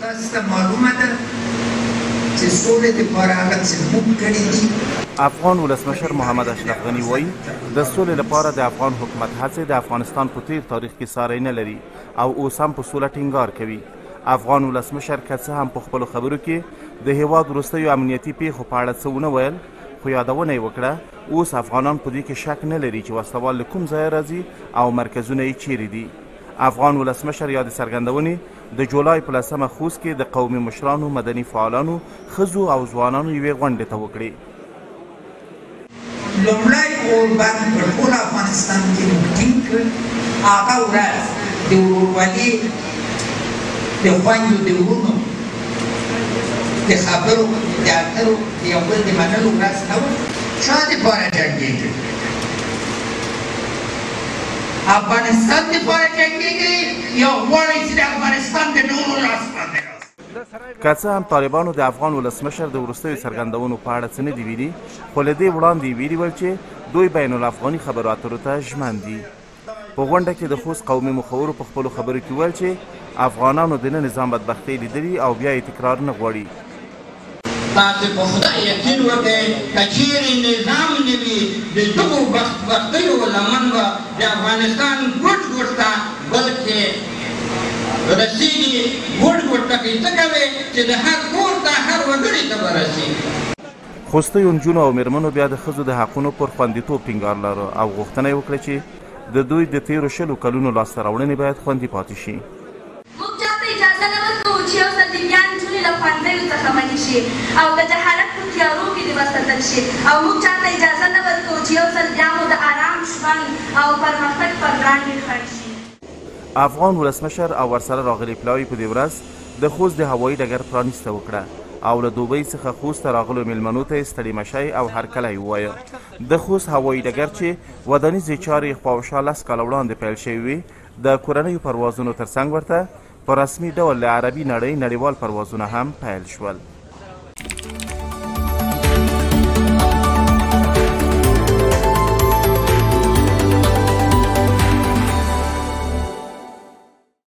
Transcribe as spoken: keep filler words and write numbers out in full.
تاسو ته معلومه ده چې سولې دپاره هغه څه موږ کړي دي. افغان ولسمشر محمد اشرف غني وایي د سولې لپاره د افغان حکومت هڅې د افغانستان په تیر تاریخ کې ساری نه لري او اوس هم په سوله ټینګار کوي. افغان ولسمشر که څه هم په خپلو خبرو کې د هیواد وروستیو امنیتي پیښو په اړه څه ونه ویل، خو یادونه یې وکړه اوس افغانان په دې کې شک نه لري چې وسلوال له کوم ځایه راځي او مرکزونه یې چیرې دي. افغان ولسمشر یا د څرګندونې د جولای په لسمه خوست کې د قومي مشرانو، مدني فعالانو، ښځو او ځوانانو یوې غونډې ته وکړې. لومړی اوربند په ټول افغانستان کې موږ ټینګ کړ، هغه ورځ د ورورولۍ، د خویندو د وروڼو د خبرو، د اترو، د یو بل د منلو ورځ نه وه. چا دپاره جنګېږي؟ افغانستان دپاره جنګېږي یا غواړئ چې د افغانستان د نورو لاس باندې راست؟ که څه هم طالبانو د افغان ولسمشر د وروستیو څرګندونو په اړه څه نه دي ویلي، خو له دې وړاندې یې ویلي ول چې دوی بین الافغاني خبرو اترو ته ژمن دي. په غونډه کې د خوست قومي مخورو په خپلو خبرو کې ویل چې افغانانو د نه نظام بدبختۍ لیدلي او بیا یې تکرار نه غواړي. تاسې په خدای یقین وکړئ که چیرې نظام نه وي د دغو بدبختیو لمن به د افغانستان ګوټ ګوټ ته بلکې رسېږي. ګوټ ګوټ ته کې څه کوې چې د هر کور ته هر وګړي ته به رسېږي. خوستیو نجونو او مېرمنو بیا د ښځو د حقونو پر خوندیتوب ټینګار لرو او غوښتنه یې وکړه چې د دوی د تیرو شلو کلونو لاسته راوړنې باید خوندي پاتې شي. موږ چاته اجازه نه ورکوو چې یو ځل د بیا نجونې له ښوونځیو څخه منې شي او د جهالت په تیارو کې دې وساتل شي، او موږ چاته اجازه نه ورکوو چې یو ځل بیا مو د آرام ژوند او پرمختګ پر وړاندې خنډ شي. افغان ولسمشر او ورسره راغلي پلاوي په دې ورځ د خوست د هوايي ډګر پرانیسته وکړه او له دوبۍ څخه خوست ته راغلو میلمنو ته یې ستړي مشی او هرکلی ووایه. د خوست هوايي ډګر چې ودانیزې چارې خواوشا لس کاله وړاندې پیل شوي وي، د کورنیو پروازونو ترڅنګ ورته په رسمي ډول له عربي نړۍ نړیوال پروازونه هم پیل شول.